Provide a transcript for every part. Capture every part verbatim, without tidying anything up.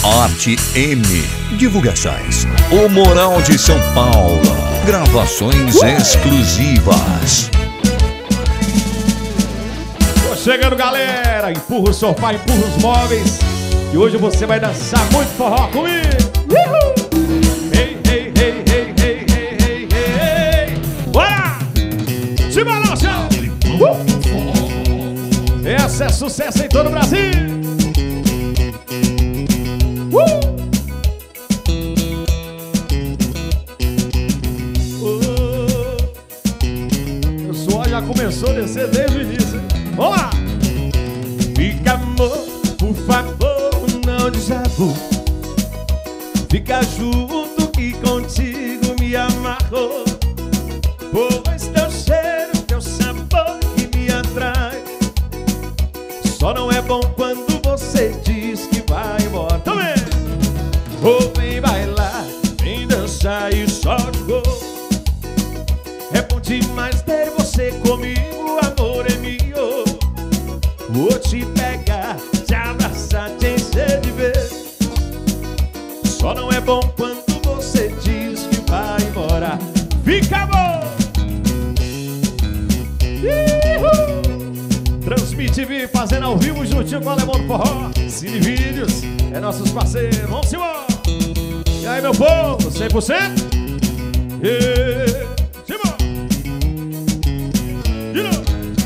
Arte M Divulgações. O Moral de São Paulo. Gravações exclusivas. Tô chegando, galera. Empurra o sofá, empurra os móveis. E hoje você vai dançar muito forró comigo. Uhul! Ei, ei, ei, ei, ei, ei, ei, ei. Bora! Se balança! Uh! Essa é sucesso em todo o Brasil. Uh! Uh! O suor já começou a descer desde o início. Vamos lá! Fica, amor, por favor, não desabu. Fica junto que contigo me amarrou. Pois teu cheiro, teu sabor que me atrai. Só não é bom quando você diz que vai embora. Também! Ou vem bailar, vem dançar e só de gol. É bom demais ter você comigo, amor é meu. Vou te pegar, te abraçar, te encher de ver. Só não é bom quando você diz que vai embora. Fica bom! Uhul! Transmite T V, fazendo ao vivo juntinho com o Alemão do Forró. Cine Vídeos, é nossos parceiros. Vamos embora! E aí, meu povo, cem por cento? E... de novo!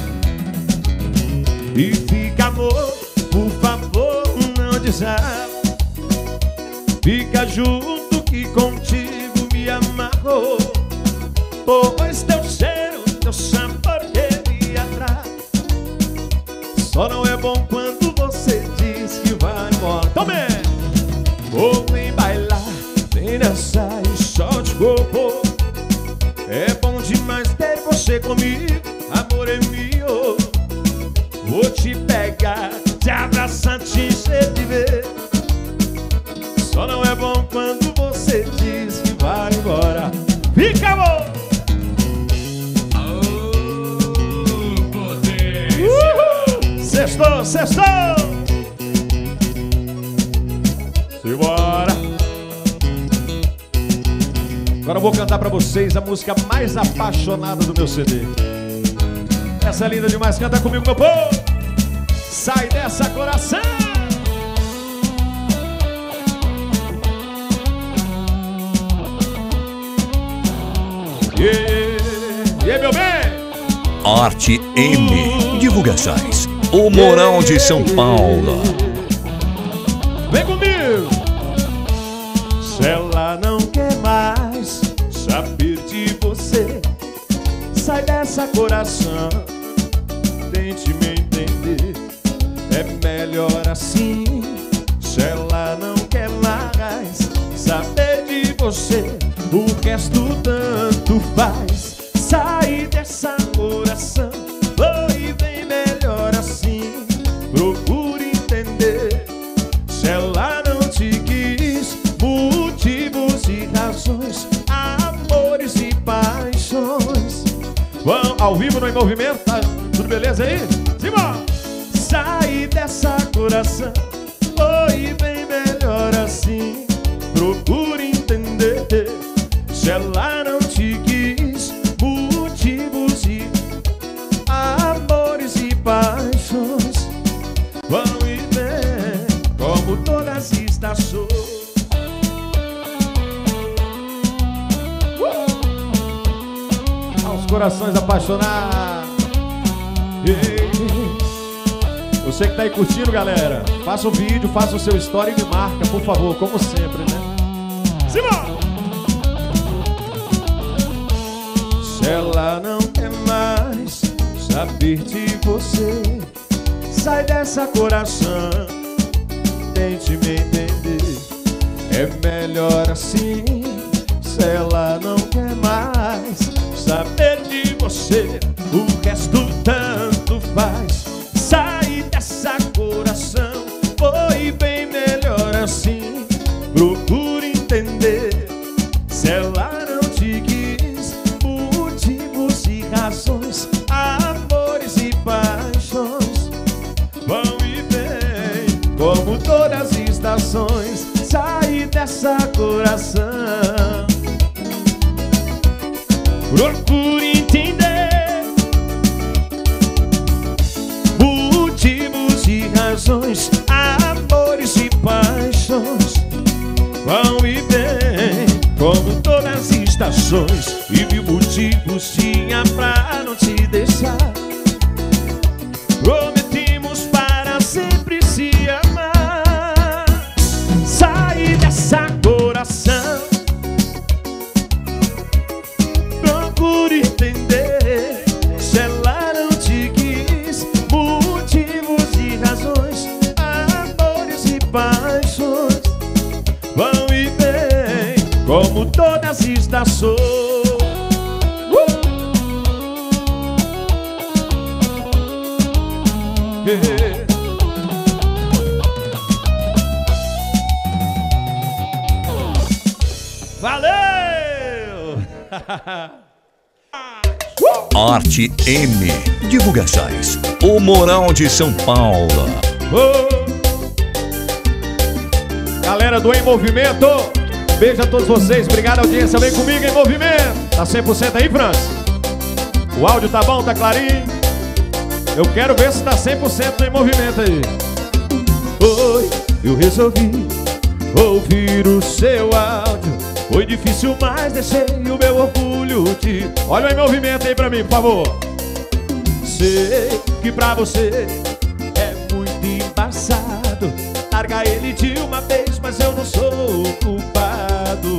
E fica, amor, por favor, não desaba. Fica junto que contigo me amarrou. Pois teu cheiro, teu sabor que me atrai. Só não é bom quando você diz que vai embora. Tome! Ou vem bailar, vem dançar e só de corpo. É bom demais ter você comigo, amor é meu. Vou te pegar, te abraçar, te encher de ver. Só não é bom quando você diz que vai embora. Fica, amor! Oh, potência! Uhul! Sextou, sextou! Simbora! Agora eu vou cantar pra vocês a música mais apaixonada do meu C D. Essa é linda demais, canta comigo, meu povo! Sai dessa, coração! E yeah, yeah, meu bem! Arte M Divulgações. O Moral de São Paulo. Vem comigo! Se ela não quer mais saber de você, sai dessa, coração. Tente me entender. É melhor assim. Se ela não quer mais saber de você, o resto tanto faz. Sai dessa, coração. Foi bem melhor assim. Procure entender. Se ela não te quis, motivos e razões, amores e paixões. Vão ao vivo no Em Movimento, tá? Tudo beleza aí? Simão! Sai dessa, coração. Foi bem melhor assim. Procure entender. Se ela não te quis, motivos e amores e paixões vão e vêm, como todas as estações. uh! Aos corações apaixonados. Ei. Você que tá aí curtindo, galera, faça um vídeo, faça o seu story e me marca, por favor, como sempre, né? Simão! Se ela não quer mais saber de você, sai dessa, coração. Tente me entender. É melhor assim. Se ela não quer mais saber de você, o resto tanto faz. Sai dessa, coração. Foi bem melhor assim. Procure entender. Se ela não te quis, motivos e razões, amores e paixões vão e vêm, como todas as estações. dessa coração. Procure entender motivos e razões, amores e paixões vão e vêm como todas as estações, e mil motivos tinha pra não te deixar. Prometimos para sempre se amar. Sair dessa coração. Procure entender se ela não te quis. Motivos e razões, amores e paixões vão e vêm como todas as estações. Yeah. Valeu! Arte M Divulgações, o Moral de São Paulo. Oh. Galera do Em Movimento, beijo a todos vocês, obrigado audiência, vem comigo em movimento. Tá cem por cento aí, França? O áudio tá bom, tá clarinho? Eu quero ver se tá cem por cento em movimento aí. Oi, eu resolvi ouvir o seu áudio. Foi difícil, mas deixei o meu orgulho de... Olha o em movimento aí pra mim, por favor. Sei que pra você é muito embaçado largar ele de uma vez, mas eu não sou o culpado.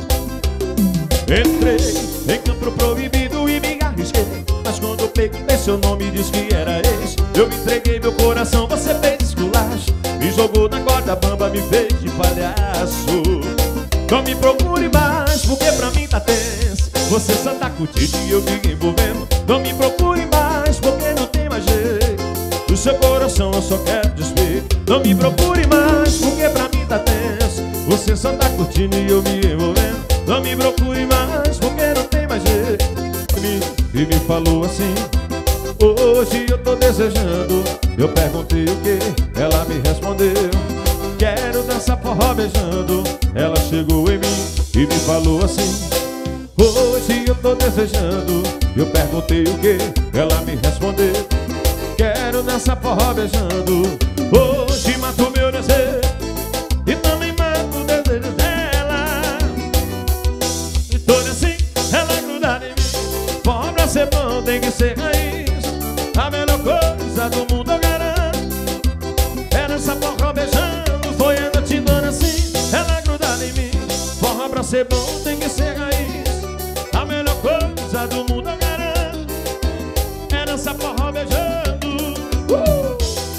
Entrei em campo proibido e me arrisquei, mas quando eu perguntei seu nome diz que era ex. Eu me entreguei meu coração, você fez esculacho, me jogou na corda bamba, me fez de palhaço. Não me procure mais, porque pra mim tá tenso. Você só tá curtindo e eu me envolvendo. Não me procure mais, porque não tem mais jeito. Do seu coração eu só quero desver. Não me procure mais, porque pra mim tá tenso. Você só tá curtindo e eu me envolvendo. Não me procure mais, porque não tem mais jeito. E me falou assim: hoje eu tô desejando. Eu perguntei o que, ela me respondeu: quero dançar forró beijando. Ela chegou em mim e me falou assim: hoje eu tô desejando. Eu perguntei o que, ela me respondeu: quero dançar forró beijando. Hoje mato meu desejo e também mato o desejo dela. E toda assim, ela grudada em mim. Forró pra ser bom tem que ser raiz. A melhor coisa do mundo eu garanto é dançar forró beijando. Foi a noite toda assim, ela grudada em mim. Forró pra ser bom tem que ser raiz. A melhor coisa do mundo eu garanto é dançar forró beijando. uh!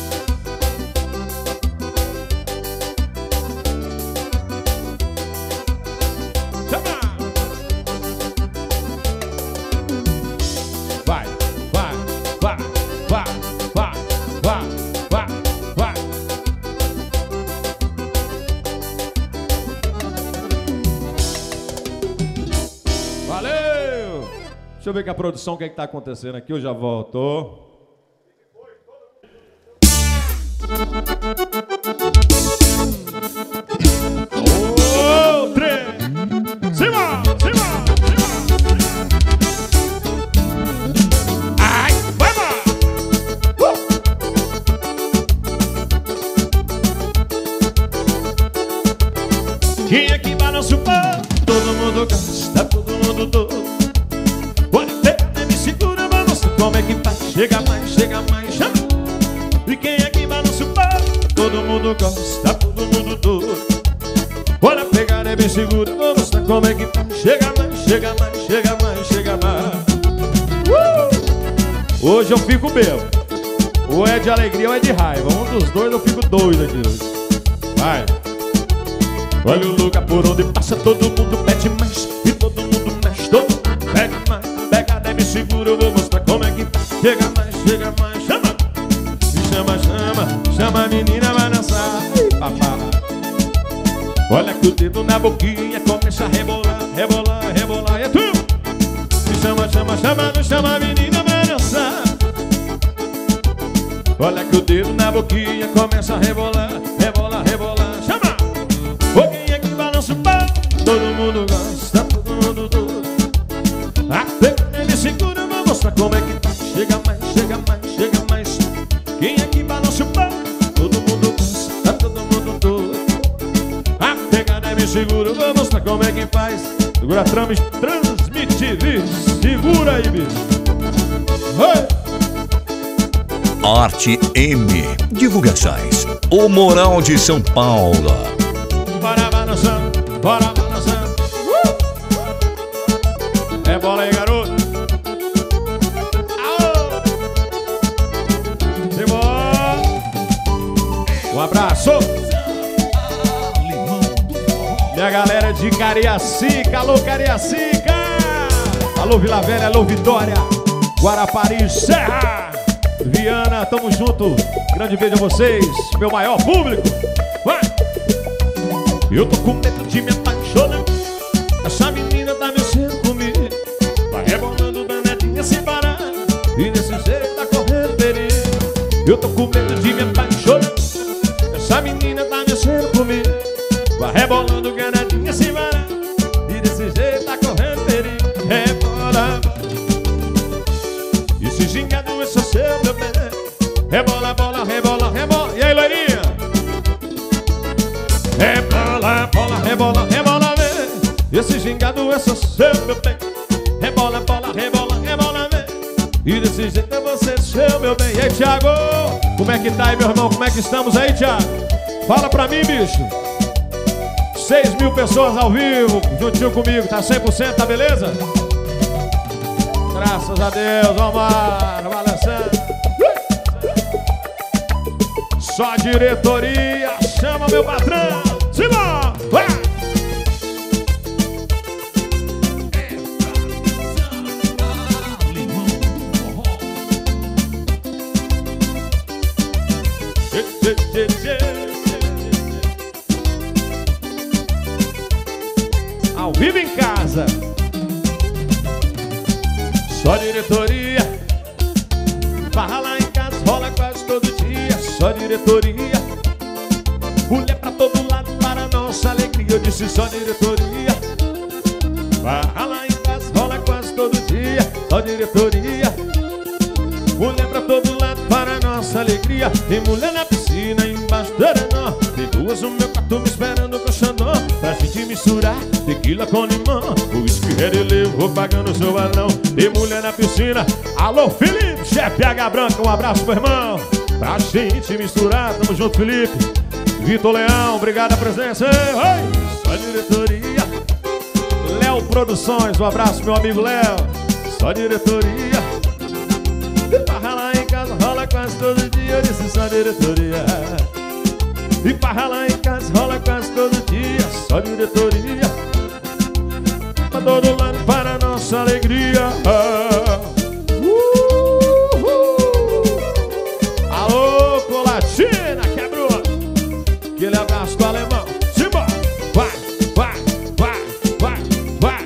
Chama! Vai, vai, vai, vai, vai, vai, vai, vai. Valeu! Deixa eu ver com a produção o que é que tá acontecendo aqui, eu já volto. Oh, três! Cima! Cima! Ai, vai, vai! Uh! Quem é que balança o pão? Todo mundo gosta, todo mundo todo. Olha, até me segura, mas você como é que faz? Chega mais, chega mais, chama. E quem é que balança o pão? Todo mundo gosta, todo mundo todo. Olha, pegar é bem segura, vou mostrar como é que faz. Chega mais, chega mais, chega mais, chega mais. uh! Hoje eu fico bêbado. Ou é de alegria ou é de raiva. Um dos dois eu fico doido aqui hoje. Vai. Olha o lugar por onde passa, todo mundo pede mais. E todo mundo mexe, todo mundo pega mais. Pega, me segura, eu vou mostrar como é que tá. Chega mais, chega mais, chama. Me chama, chama, chama a menina, vai dançar. Papá. Olha que o dedo na boquinha começa a rebolar, rebolar, rebolar. E é tu. Me chama, chama, chama, não chama a menina, vai dançar. Olha que o dedo na boquinha começa a rebolar, rebolar, rebolar. Chama! Ou quem é que balança o segura, vou mostrar como é que faz. Segura trans, transmite, bicho. Segura aí, bicho. Oi. Arte M Divulgações, o Moral de São Paulo. Bora balançando, bora balançando. uh! É bola aí, garoto. Aô! Simbora. Um abraço. Minha galera de Cariacica, alô Cariacica. Alô Vila Velha, alô Vitória, Guarapari, Serra, Viana, tamo junto. Grande beijo a vocês, meu maior público. Vai! Eu tô com medo de me apaixonar. Essa menina tá mexendo comigo. Vai rebolando danadinha sem parar. E desse jeito tá correndo perigo. Eu tô com medo de me apaixonar. Essa menina tá mexendo comigo. Vai rebolando danadinha sem parar. E desse jeito tá correndo perigo. Rebola. E se gingado é só seu, meu bem. Rebola, bola, rebola, rebola. E aí, loirinha? Rebola, bola, rebola, rebola, vem. Esse gingado é só seu, meu bem. Rebola, bola, rebola, rebola, vem. E desse jeito é você seu, meu bem. E aí, Thiago? Como é que tá aí, meu irmão? Como é que estamos aí, Thiago? Fala pra mim, bicho. Seis mil pessoas ao vivo, juntinho comigo. Tá cem por cento, tá beleza? Graças a Deus, vamos lá, balançando. Só diretoria, chama meu patrão. Simão, vai! Ao vivo em casa. Só diretoria. Barra lá em casa, rola quase todo dia. Só diretoria. Mulher pra todo lado para nossa alegria. Eu disse só diretoria. Barra lá em casa, rola quase todo dia. Só diretoria. Mulher pra todo lado para nossa alegria. Tem mulher na piscina, embaixo do arenó. Tem duas no meu quarto me esperando com xandó. Pra gente misturar tequila com limão. O whisky eu vou pagando o seu balão. Tem mulher na piscina. Alô, Felipe, chefe H Branca, um abraço, meu irmão. Pra gente misturar, tamo junto, Felipe. Vitor Leão, obrigado a presença. Ei, oi. Só diretoria. Léo Produções, um abraço, meu amigo Léo. Só diretoria. Barra lá em casa, rola quase todo dia. Eu disse só diretoria. E barra lá em casa, rola quase todo dia. Só diretoria. Pra todo lado, para nossa alegria. Uhul. Alô, Colatina, quebrou. Aquele abraço do alemão. Simba, vai, vai, vai, vai, vai.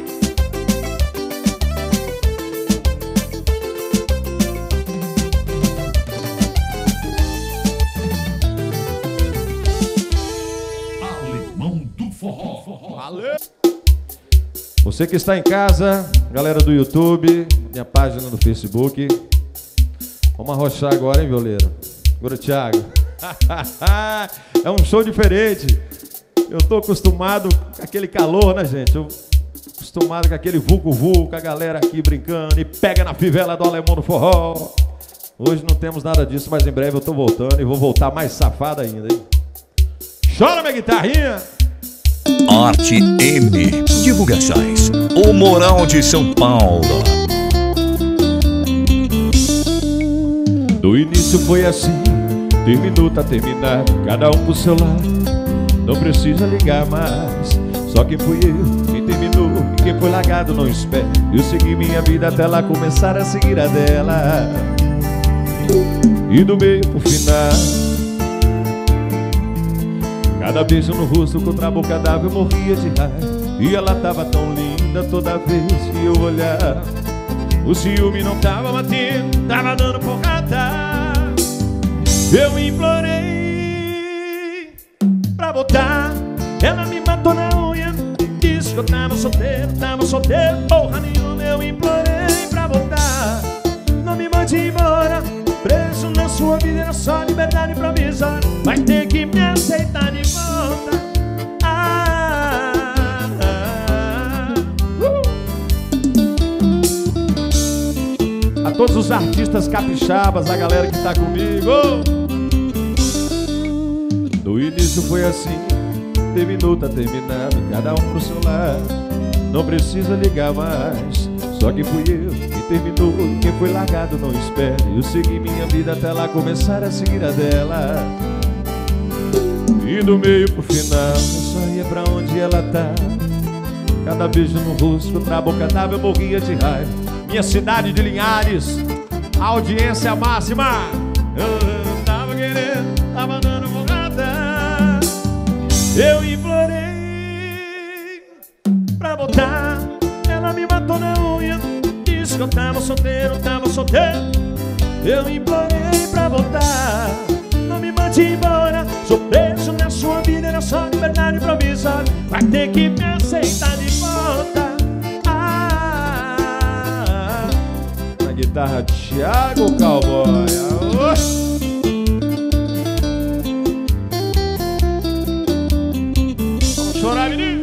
Alemão do Forró. Valeu. Você que está em casa, galera do YouTube, minha página do Facebook. Vamos arrochar agora, hein, violeiro? Agora, Thiago. É um show diferente. Eu tô acostumado com aquele calor, né, gente? Eu acostumado com aquele vulco-vulco, com a galera aqui brincando e pega na fivela do Alemão do Forró. Hoje não temos nada disso, mas em breve eu tô voltando e vou voltar mais safado ainda, hein? Chora, minha guitarrinha! Arte M Divulgações, o Moral de São Paulo. Do início foi assim, terminou, tá terminado, cada um pro seu lado, não precisa ligar mais. Só quem fui eu, quem terminou e quem foi largado não espera. Eu segui minha vida até ela começar a seguir a dela. E do meio pro final, cada beijo no rosto contra a boca dava, eu morria de raiva. E ela tava tão linda toda vez que eu olhava. O ciúme não tava batendo, tava dando porrada. Eu implorei pra voltar, ela me matou na unha. Disse que eu tava solteiro, tava solteiro, porra nenhuma. Eu implorei pra voltar, não me mande embora. Preso na sua vida era só liberdade provisória. Vai ter que me aceitar de volta. Ah, todos os artistas capixabas, a galera que tá comigo. No início foi assim, terminou, tá terminado, cada um pro seu lado. Não precisa ligar mais, só que fui eu que terminou. Quem foi largado não espere, eu segui minha vida até ela começar a seguir a dela. E do meio pro final, eu só ia pra onde ela tá. Cada beijo no rosto, outra boca dava, eu morria de raiva. Minha cidade de Linhares, audiência máxima. Eu tava querendo, tava dando porrada. Eu implorei pra voltar, ela me matou na unha. Disse que eu tava solteiro, tava solteiro. Eu implorei pra voltar, não me mande embora. Sou preso na sua vida, era só liberdade provisória. Vai ter que me aceitar de volta. Ah, na guitarra Thiago Cowboy. Ah, vamos chorar, menino.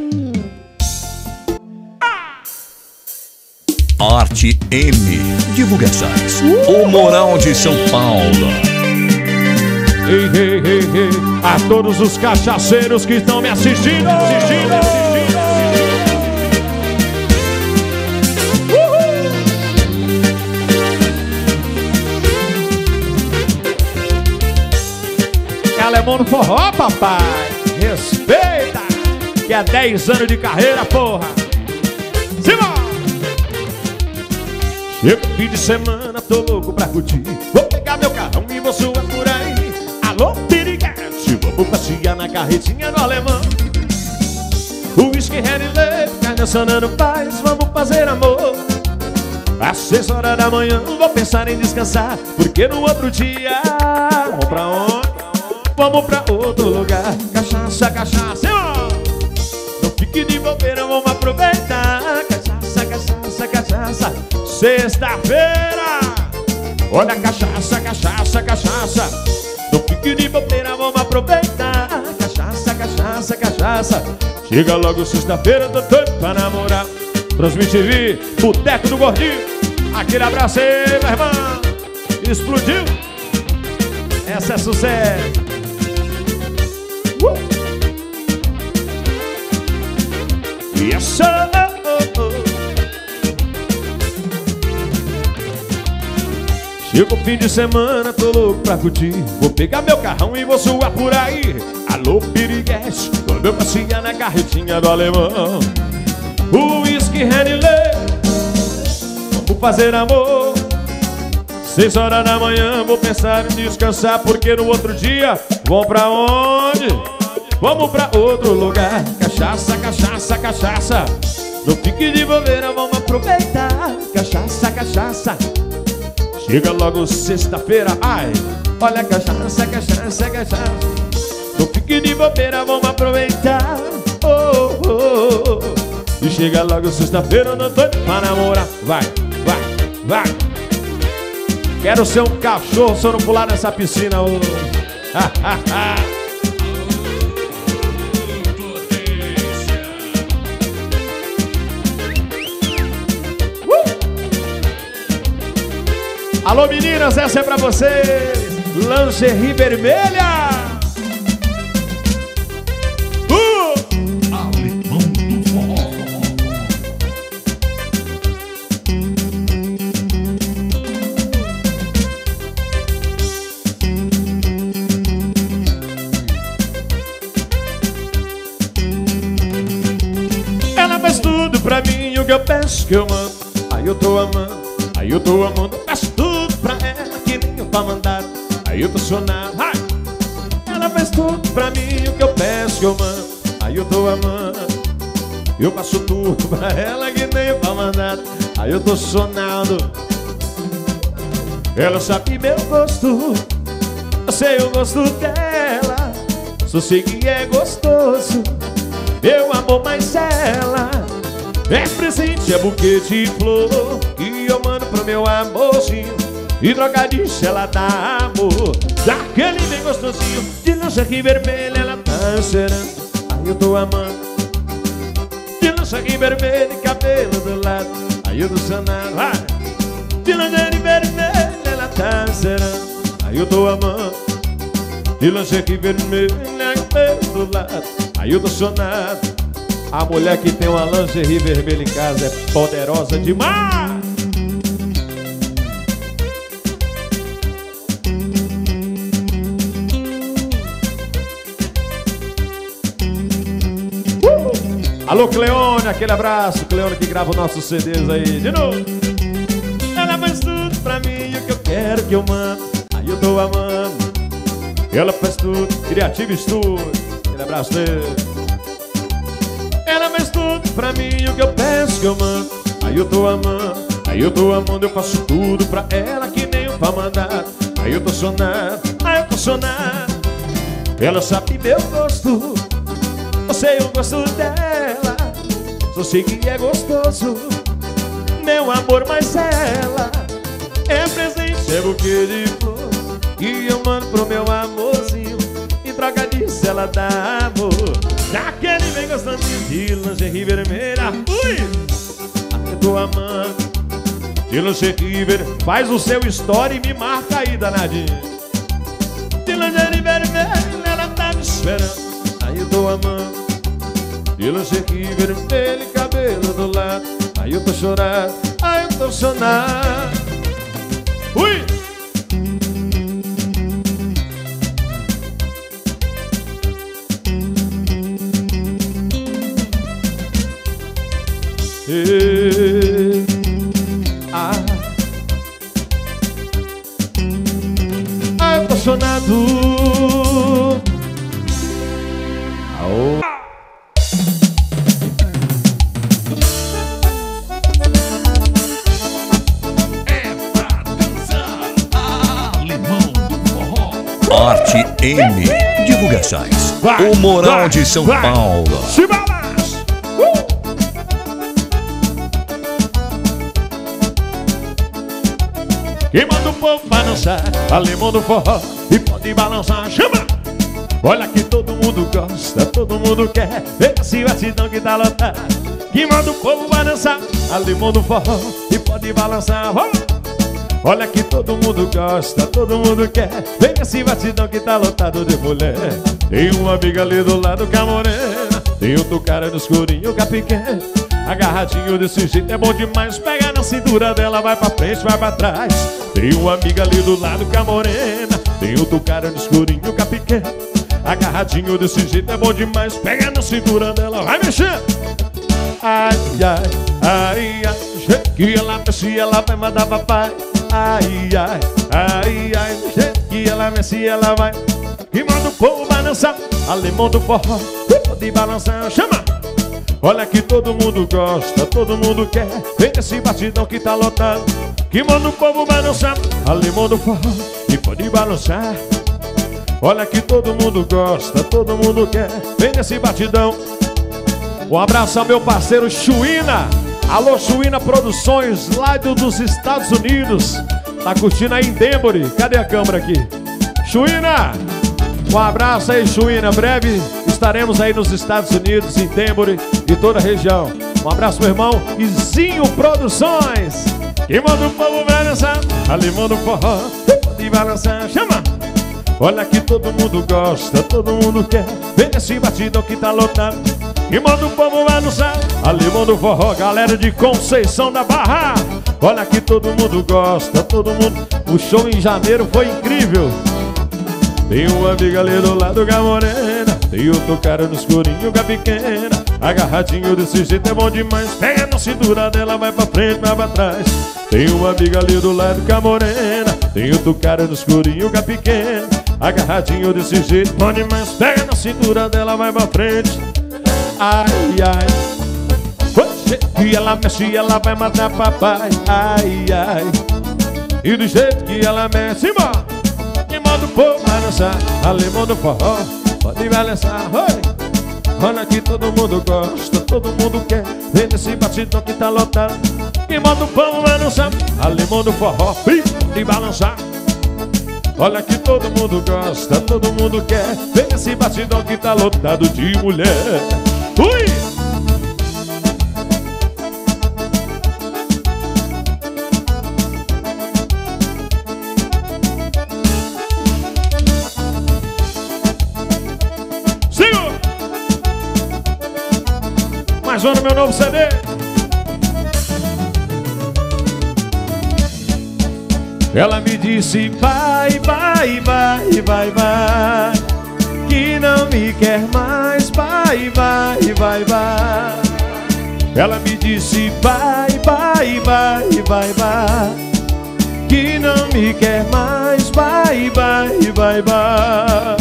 Arte M Divulgações. O Moral de São Paulo. Ei, ei, ei, ei, a todos os cachaceiros que estão me assistindo, assistindo, assistindo, assistindo. Alemão no forró, papai. Respeita, que é dez anos de carreira, porra. Simão! Chego fim de semana, tô louco pra curtir. Vou pegar meu carrão e vou suar por aí. Alô, piriguete, vamos passear na carretinha do alemão. O whisky, Red Leite, carne sonando paz, vamos fazer amor. Às seis horas da manhã, vou pensar em descansar, porque no outro dia, vamos pra onde? Vamos pra outro lugar. Cachaça, cachaça, irmão. Não fique de bobeira, vamos aproveitar. Cachaça, cachaça, cachaça. Sexta-feira, olha, cachaça, cachaça, cachaça. Não fique de bobeira, vamos aproveitar. Cachaça, cachaça, cachaça. Chega logo sexta-feira, tô doido pra namorar. Transmite T V, Boteco do Gordinho. Aquele abraço aí, meu irmão. Explodiu. Essa é sucesso. uh. E essa oh, oh, oh. Chega o fim de semana, tô louco pra curtir. Vou pegar meu carrão e vou suar por aí. Alô, piriguete, quando eu passear na carretinha do alemão. O whisky, Red Leite, vamos fazer amor. Seis horas da manhã, vou pensar em descansar, porque no outro dia, vamos pra onde? Vamos pra outro lugar. Cachaça, cachaça, cachaça. Não fique de bobeira, vamos aproveitar. Cachaça, cachaça. Chega logo sexta-feira, ai. Olha, cachaça, cachaça, cachaça. Não fique de bobeira, vamos aproveitar. Oh, oh, oh. E chega logo sexta-feira, eu não tô pra namorar. Vai, vai, vai. Quero ser um cachorro se eu não pular nessa piscina hoje. Alô, meninas, essa é pra vocês. Lingerie vermelha. Uh! Alemão do forró. Ela faz tudo pra mim, o que eu peço que eu amo. Aí eu tô amando, aí eu tô amando. Peço tudo pra ela que nem eu pra mandar. Aí eu tô sonado. Ai! Ela faz tudo pra mim, o que eu peço que eu mando. Aí eu tô amando. Eu passo tudo pra ela que nem eu pra mandar. Aí eu tô sonado. Ela sabe meu gosto, eu sei o gosto dela. Sossego é gostoso, meu amor, mas ela é presente, é buquê de flor que eu mando pro meu amorzinho. E trocadilho ela dá amor, daquele bem gostosinho. De lingerie vermelha ela tá cheirando. Aí eu tô amando. De lingerie vermelha e cabelo do lado. Aí eu tô sanando. Vai! De lingerie vermelha ela tá zerando, aí eu tô amando. De lingerie vermelha do lado, aí eu tô sonado. A mulher que tem uma lingerie vermelha em casa é poderosa demais. Alô, Cleone, aquele abraço. Cleone que grava os nossos C Ds aí. De novo. Ela faz tudo pra mim e o que eu quero que eu mando, aí eu tô amando. Ela faz tudo, Criativo Studio. Aquele abraço dele. Ela faz tudo pra mim e o que eu peço que eu mando, aí eu tô amando. Aí eu tô amando, eu faço tudo pra ela que nem um pra mandar. Aí eu tô sonado, aí eu tô sonado. Ela sabe meu gosto, eu sei o gosto dela, só sei que é gostoso, meu amor, mas ela é presente, é buquê de flor que eu mando pro meu amorzinho. Em troca disso ela dá amor, já que ele vem gostando de lingerie vermelha. Ui! Eu tô amando de lingerie vermelha. Faz o seu story e me marca aí, danadinho. De lingerie vermelha ela tá me esperando, aí eu tô amando. De lingerie vermelha e cabelo do lado, aí eu tô chorando, aí eu tô sonado. Ui! E... Ah. Ah, eu tô sonado. Aô. Arte M Divulgações. Vai, O Moral vai, de São vai. Paulo. Se balança. Uh! Quem manda o povo pra dançar, alemão do forró, e pode balançar, chama! Olha que todo mundo gosta, todo mundo quer, vê esse batidão que tá lotado. Quem manda o povo pra dançar, alemão do forró, e pode balançar, vamos! Olha que todo mundo gosta, todo mundo quer, vem esse batidão que tá lotado de mulher. Tem uma amiga ali do lado com a morena, tem outro cara no escurinho com a pequena. Agarradinho desse jeito é bom demais, pega na cintura dela, vai pra frente, vai pra trás. Tem uma amiga ali do lado com a morena, tem outro cara no escurinho com a pequena. Agarradinho desse jeito é bom demais, pega na cintura dela, vai mexer. Ai, ai, ai, ai, do jeito que ela mexe, ela vai mandar papai. Ai, ai, ai, ai, do jeito que ela mexe, ela vai. E manda o povo balançar, alemão do forró, pode balançar, chama! Olha que todo mundo gosta, todo mundo quer, vem esse batidão que tá lotado. Que manda o povo balançar, alemão do forró, e pode balançar. Olha que todo mundo gosta, todo mundo quer, vem nesse batidão. Um abraço ao meu parceiro Chuína. Alô, Chuína Produções, lá do, dos Estados Unidos. Tá curtindo aí em Denver. Cadê a câmera aqui? Chuína! Um abraço aí, Chuína. Breve estaremos aí nos Estados Unidos, em Denver e toda a região. Um abraço, meu irmão Izinho Produções. Que manda o povo balançar, alemão do forró, pode balançar, chama! Olha que todo mundo gosta, todo mundo quer, vem nesse batidão que tá lotado. E manda o povo balançar, alemão do forró, galera de Conceição da Barra. Olha que todo mundo gosta, todo mundo. O show em janeiro foi incrível. Tem uma amiga ali do lado com a morena, tem outro cara no escurinho com a pequena. Agarradinho desse jeito é bom demais, pega na cintura dela, vai pra frente, vai pra trás. Tem uma amiga ali do lado com a morena, tem outro cara no escurinho com a pequena. Agarradinho desse jeito, bom demais, pega na cintura dela, vai pra frente. Ai, ai, oxe, que ela mexe, ela vai matar papai. Ai, ai, e do jeito que ela mexe, embora. Que manda o povo balançar, alemão do forró, pode balançar, oi. Olha que todo mundo gosta, todo mundo quer, vem nesse batidão que tá lotado. Que manda o povo balançar, alemão do forró, pode balançar. Olha que todo mundo gosta, todo mundo quer, vem nesse batidão que tá lotado de mulher. Ui! Mais um no meu novo C D. Ela me disse vai, vai, vai, vai, vai, que não me quer mais, vai, vai, vai, vai. Ela me disse vai, vai, vai, vai, vai, que não me quer mais, vai, vai, vai, vai.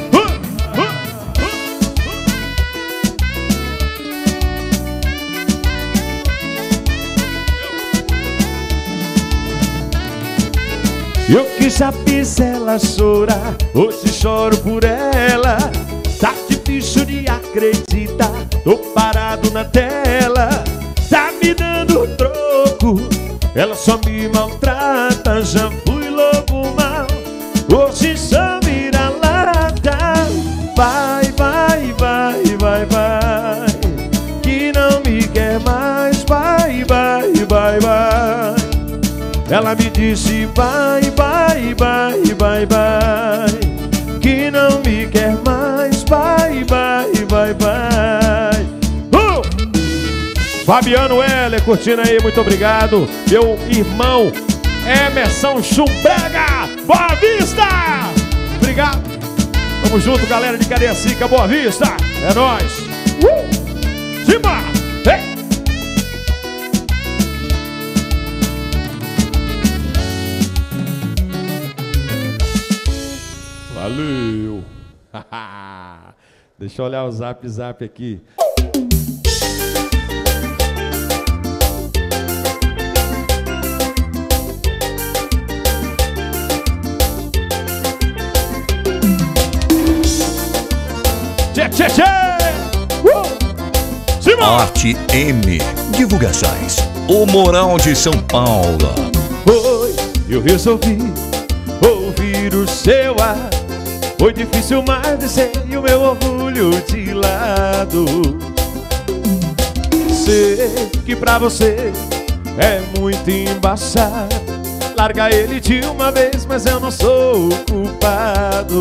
Eu que já fiz ela chorar, hoje choro por ela. Tá difícil de acreditar, tô parado na tela. Tá me dando troco, ela só me maltrata. Já fui lobo mal, hoje só vira lata. Vai, vai, vai, vai, vai, que não me quer mais, vai, vai, vai, vai. Ela me disse vai, vai, vai, vai, vai, que não me quer mais, vai, vai, vai, vai. uh! Fabiano Heller curtindo aí, muito obrigado. Meu irmão Emerson Chumbrega, Boa Vista. Obrigado. Tamo junto, galera de Cariacica, Boa Vista. É nóis. uh! Simba! Hey! Valeu! Deixa eu olhar o zap zap aqui. Tchê, tchê, tchê! Uh! Arte M Divulgações, o Moral de São Paulo. Oi, eu resolvi ouvir o seu ar. Foi difícil, mas deixei o meu orgulho de lado. Sei que pra você é muito embaçado. Larga ele de uma vez, mas eu não sou o culpado.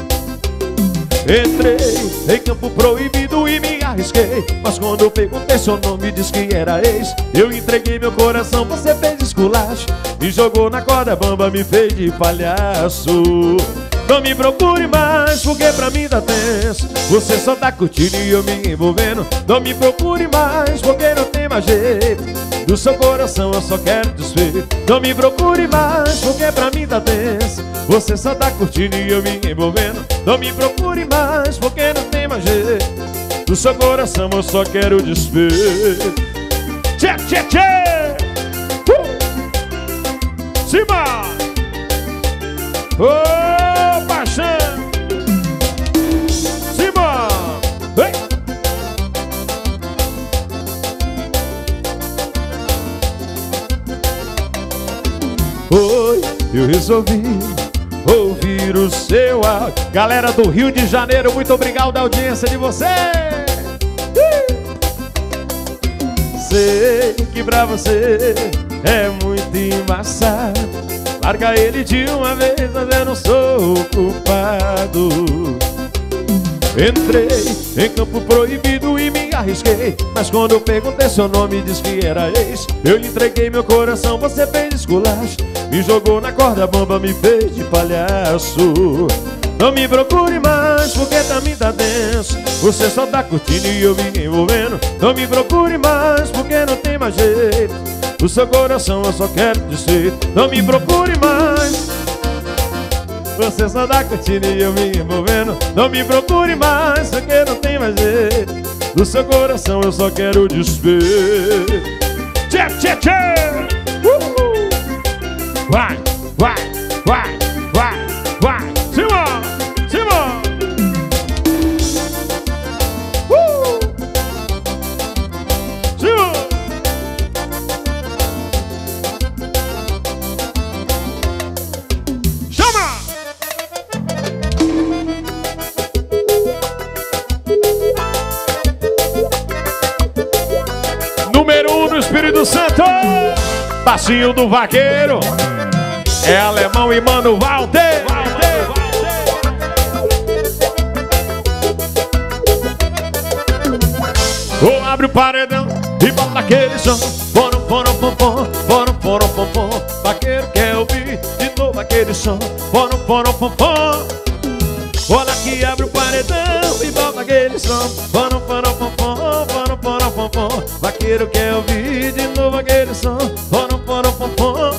Entrei em campo proibido e me arrisquei, mas quando eu perguntei seu nome, disse que era ex. Eu entreguei meu coração, você fez esculacho, me jogou na corda bamba, me fez de palhaço. Não me procure mais, porque pra mim tá tenso. Você só tá curtindo e eu me envolvendo. Não me procure mais, porque não tem mais jeito. Do seu coração eu só quero desfeito. Não me procure mais, porque pra mim tá tenso. Você só tá curtindo e eu me envolvendo. Não me procure mais, porque não tem mais jeito. Do seu coração eu só quero desfeito. Tchê, tchê, tchê! Uh! Cima! Ô, paixão! Cima! Vem! Oi, eu resolvi ouvir o seu áudio. Galera do Rio de Janeiro, muito obrigado da audiência de vocês. Sei que pra você é muito embaçado. Larga ele de uma vez, mas eu não sou o culpado. Entrei em campo proibido e me arrisquei, mas quando eu perguntei seu nome, disse que era ex. Eu lhe entreguei meu coração, você fez esculacho, me jogou na corda bamba, me fez de palhaço. Não me procure mais, porque também tá denso. Você só tá curtindo e eu me envolvendo. Não me procure mais, porque não tem mais jeito. O seu coração eu só quero descer. Não me procure mais. Você só tá curtindo e eu me envolvendo. Não me procure mais, porque não tem mais jeito. Do seu coração eu só quero desver. Tchê, tchê, tchê! Uh! Vai, vai, vai, vai, vai. Cima, cima! Uh! Cima! Chama! Número um do Espírito Santo, Passinho do Vaqueiro, é Alemão e Mano Walter. O abre o paredão e bota aquele som. Foram, foram, pom, pom, foram, foram, pom, pom. Vaqueiro quer ouvir de novo aquele som. Foram, foram, pom, pom. Olha que abre o paredão e bota aquele som. Foram, foram, pom, pom, foram, foram, pom, pom. Vaqueiro quer ouvir de novo aquele som. Foram, foram, pom, pom.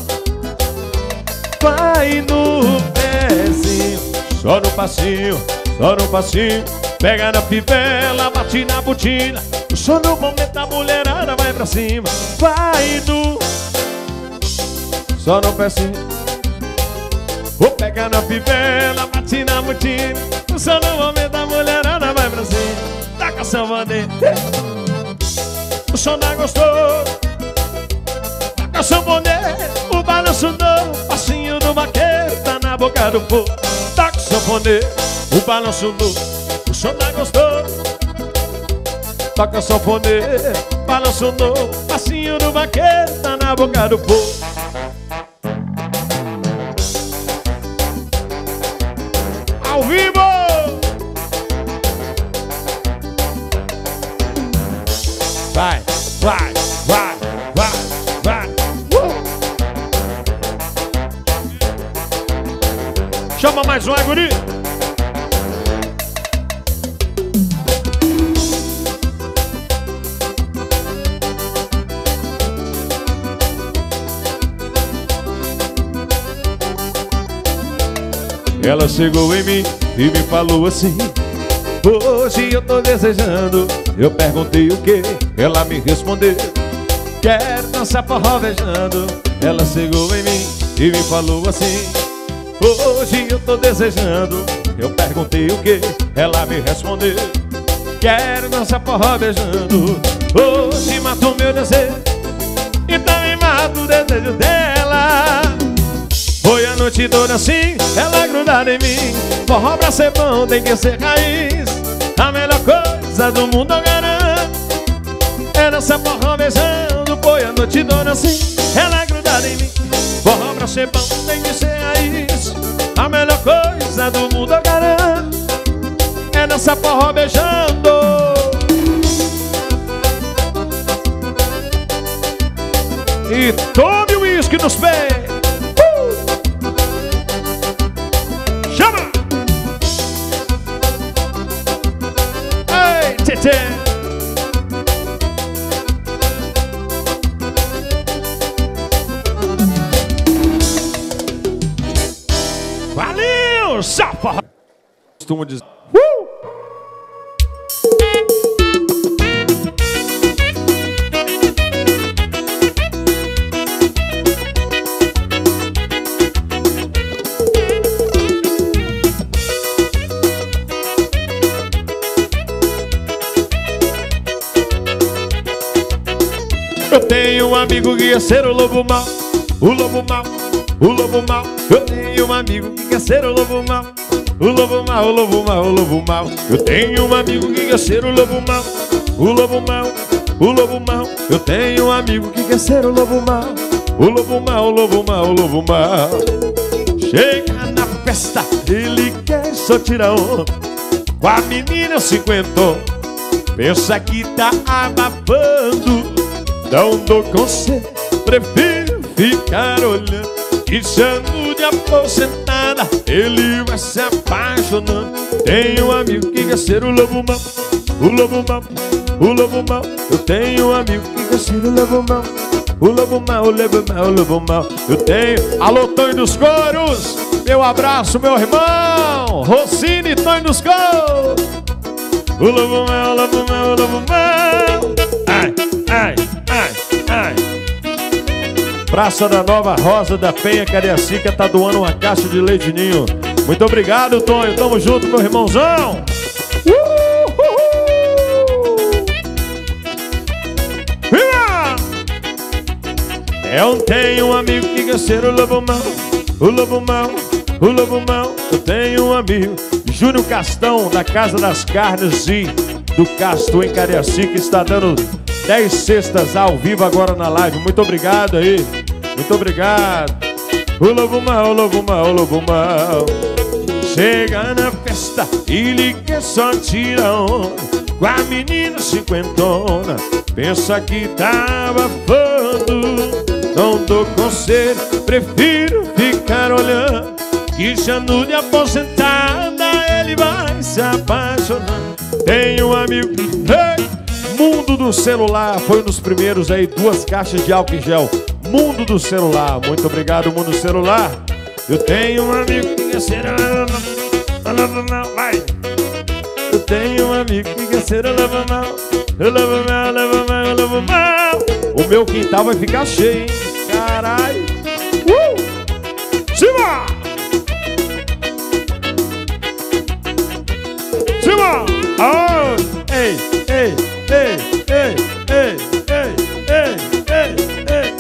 Vai no pezinho, só no passinho, só no passinho. Pega na fivela, bate na botina. Só no momento a mulherada vai pra cima. Vai no, só no pezinho. Ou pega na fivela, bate na botina. Só no momento a mulherada vai pra cima. Taca sanfoneiro, o som da gostoso. Taca sanfoneiro, o balanço do passinho do vaqueiro tá na boca do povo. Taca sanfoneiro, o balanço do, o som da gostoso. Toca sanfoneiro, balanço do passinho do vaqueiro tá na boca do povo. Ao vivo! Vai, vai, vai, vai, vai. Uh! Chama mais um, guri. Ela chegou em mim e me falou assim: hoje eu tô desejando. Eu perguntei o que, ela me respondeu: quero dançar forró beijando. Ela chegou em mim e me falou assim: hoje eu tô desejando. Eu perguntei o que, ela me respondeu: quero dançar forró beijando. Hoje mato meu desejo e também mato o desejo dela. Foi a noite toda assim, ela grudada em mim. Forró pra ser bom tem que ser raiz. A melhor coisa do mundo eu garanto é dançar forró beijando. Foi a noite toda assim, ela grudada em mim. Forró pra ser bom tem que ser raiz. A melhor coisa do mundo eu garanto é dançar forró beijando. E tome o uísque nos pés. Valeu, chapa! Costumo dizer. Uh! Eu tenho um amigo que quer ser o lobo mau, o lobo mau, o lobo mau. Eu tenho um amigo que quer ser o lobo mau, o lobo mau, o lobo mau, o lobo mau. Eu tenho um amigo que quer ser o lobo mau, o lobo mau, o lobo mau. Eu tenho um amigo que quer ser o lobo mau, o lobo mau, o lobo mau, o lobo mau. Chega na festa, ele quer só tirar onda com a menina cinquentão. Pensa que tá abafando. Não dou conselho, prefiro ficar olhando. E chamo de aposentada, ele vai se apaixonando. Tenho um amigo que quer ser o lobo mau, o lobo mau, o lobo mau. Eu tenho um amigo que quer ser o lobo mau, o lobo mau, o lobo mau, o lobo mau. Eu tenho... Alô, Tonho dos Coros, meu abraço, meu irmão Rossini, Tonho dos Coros. O lobo mau, o lobo mau, o lobo mau. Ai, ai, ai, ai. Praça da Nova Rosa da Penha, Cariacica, tá doando uma caixa de leite ninho. Muito obrigado, Tonho. Tamo junto, meu irmãozão. Eu tenho um amigo que quer ser o lobo mau, o lobo mau, o lobo mau. Eu tenho um amigo, Júnior Castão, da Casa das Carnes e do Castro, em Cariacica, está dando dez cestas ao vivo agora na live. Muito obrigado aí, muito obrigado. O lobo mau, o lobo mau, o lobo mau. Chega na festa e ele quer só tirar onda com a menina cinquentona, pensa que tá abafando. Não dou conselho, prefiro ficar olhando, que já no de aposentada ele vai se apaixonar. Tem um amigo, hey, Mundo do Celular, foi um dos primeiros aí, duas caixas de álcool em gel. Mundo do Celular, muito obrigado, Mundo do Celular. Eu tenho um amigo que quer ser... Vai. Eu tenho um amigo que quer ser... O meu quintal vai ficar cheio, hein? Caralho. Uh! Cima! Cima! Oh! Ei, ei, ei, ei, ei, ei, ei, ei,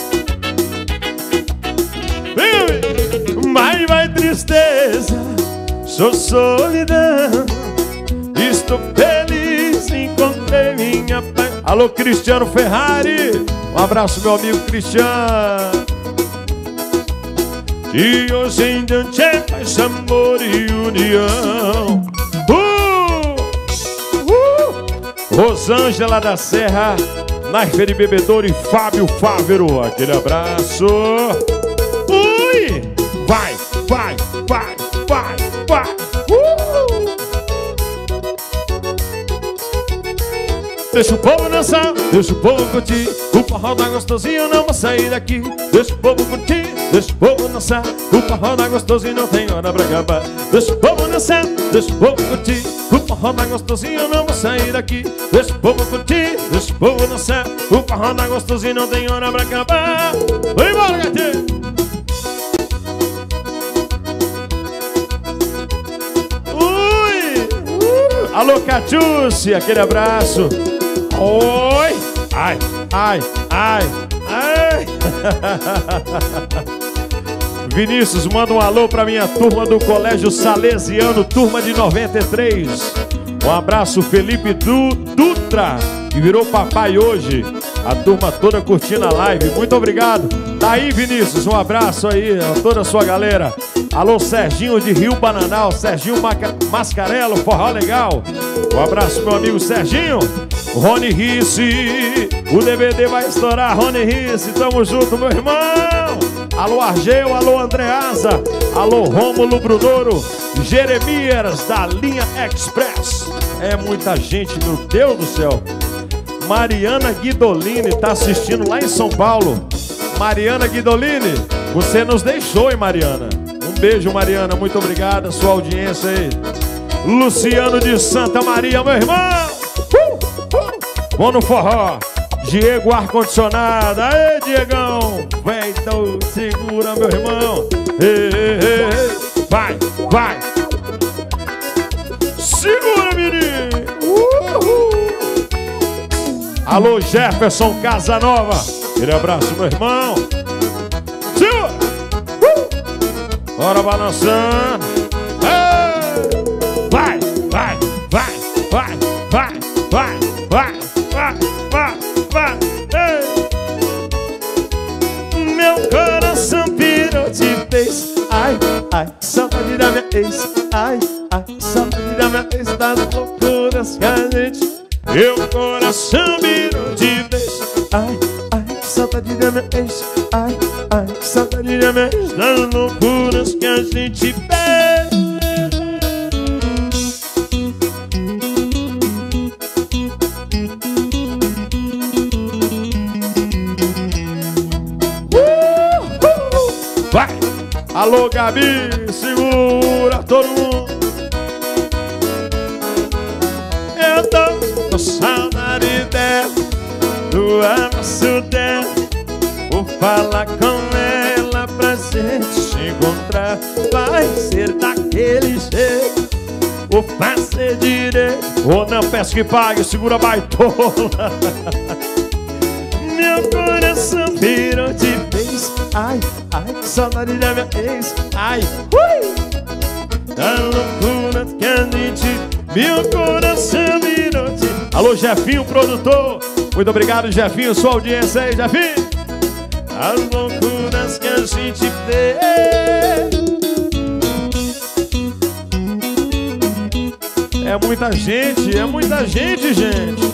ei. Vem, vai, vai tristeza, sou solidão, estou feliz, encontrei minha paz. Alô, Cristiano Ferrari, um abraço, meu amigo Cristiano. E hoje em diante é paz, amor e união. Uh! Uh! Rosângela da Serra, Naifer de Bebedouro e Fábio Fávero, aquele abraço. Ui! Vai, vai, vai, vai, vai. Uh! Deixa o povo dançar, deixa o povo curtir, o forró tá gostosinho, não vou sair daqui. Deixa o povo curtir, deixa o povo dançar, o forró tá gostosinho, não tem hora pra acabar. Deixa o povo dançar, deixa o povo curtir, o forró tá gostosinho, não vou sair daqui. Deixa o povo curtir, deixa o povo dançar, o forró tá gostosinho, não tem hora pra acabar. Vem embora, gatinho! Ui! Uh! Alô, Catiúcia, aquele abraço. Oi! Ai, ai, ai, ai! Vinícius, manda um alô pra minha turma do Colégio Salesiano, turma de noventa e três. Um abraço, Felipe du Dutra, que virou papai hoje. A turma toda curtindo a live, muito obrigado. Daí, Vinícius, um abraço aí a toda a sua galera. Alô, Serginho de Rio Bananal, Serginho Mascarello, forró legal. Um abraço, meu amigo Serginho. Rony Risse, o D V D vai estourar. Rony Risse, tamo junto, meu irmão. Alô, Argel, alô, Andreasa, alô, Rômulo Brunoro, Jeremias da linha Express. É muita gente, meu Deus do céu. Mariana Guidolini tá assistindo lá em São Paulo. Mariana Guidolini, você nos deixou, hein, Mariana? Um beijo, Mariana, muito obrigada, sua audiência aí. Luciano de Santa Maria, meu irmão. Uh, uh. Vamos no forró. Diego Ar-Condicionado. Aê, Diegão. Vem, então, segura, meu irmão. Ei, ei, ei. Vai, vai. Segura, menino. Uhul. Alô, Jefferson Casanova. Aquele abraço, meu irmão. Segura. Uh. Bora balançando. Ei. Vai, vai, vai, vai, vai, vai, vai, vai, vai, vai, ei. Meu coração pirou de vez. Ai, ai, saudade da minha ex. Ai, ai, saudade da minha ex. Das loucuras que a gente. Meu coração pirou de vez. Ai, ai, saudade da minha ex. Ai, ai, saudade da minha ex. Das loucuras que a gente fez. Vai! Alô, Gabi, segura todo mundo. Eu tô com saudade dela, do abraço dela. Vou falar com ela pra gente se encontrar. Vai ser daquele jeito, vou fazer direito. Ou não, peço que pague, segura a baitola. Meu coração virou de vez. Ai, ai, saudade da minha ex. Ai, ui. A loucura que a gente. Meu coração virou de... Alô, Jefinho, produtor. Muito obrigado, Jefinho, sua audiência aí, Jefinho. As loucuras que a gente fez. É muita gente, é muita gente, gente.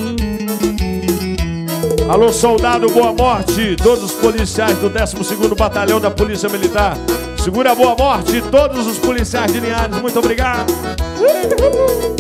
Alô, soldado Boa Morte, todos os policiais do décimo segundo Batalhão da Polícia Militar. Segura a Boa Morte, todos os policiais de Linhares, muito obrigado.